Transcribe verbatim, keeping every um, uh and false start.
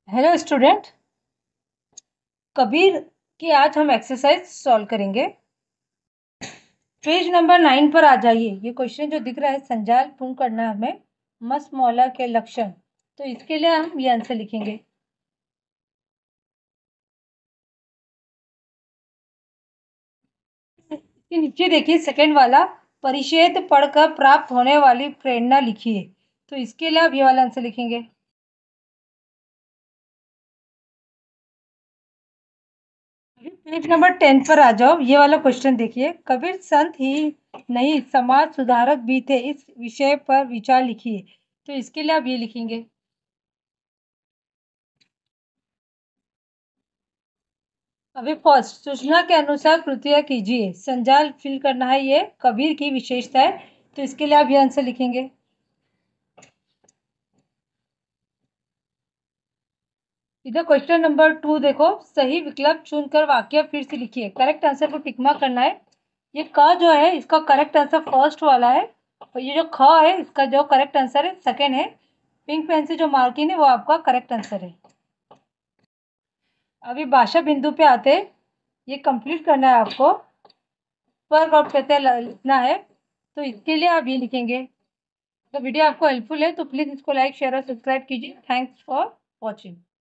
Hello student. Kabir की आज हम एक्सरसाइज सॉल्व करेंगे। पेज नंबर नाइन पर आ जाइए। ये क्वेश्चन जो दिख रहा है, संजाल पूर्ण करना है हमें मस मौला के लक्षण। तो इसके लिए हम ये आंसर लिखेंगे। इसके नीचे देखिए सेकंड वाला, परिच्छेद पढ़कर प्राप्त होने वाली प्रेरणा लिखिए। तो इसके लिए आप ये वाला आंसर लिखेंगे। पेज नंबर टेन पर आ जाओ। ये वाला क्वेश्चन देखिए, कबीर संत ही नहीं समाज सुधारक भी थे, इस विषय पर विचार लिखिए। तो इसके लिए आप ये लिखेंगे। अभी फर्स्ट सूचना के अनुसार कृतियाँ कीजिए। संजाल फिल करना है, ये कबीर की विशेषता है। तो इसके लिए आप ये आंसर लिखेंगे। इधर क्वेश्चन नंबर टू देखो, सही विकल्प चुनकर वाक्य फिर से लिखिए। करेक्ट आंसर को टिक मार्क करना है। ये क जो है इसका करेक्ट आंसर फर्स्ट वाला है, और ये जो ख है इसका जो करेक्ट आंसर है सेकेंड है। पिंक पेन से जो मार्किंग है वो आपका करेक्ट आंसर है। अभी भाषा बिंदु पे आते, ये कंप्लीट करना है आपको। पर और प्रत्यय लिखना है। तो इसके लिए आप ये लिखेंगे। तो वीडियो आपको हेल्पफुल है तो प्लीज़ इसको लाइक शेयर और सब्सक्राइब कीजिए। Thanks for watching.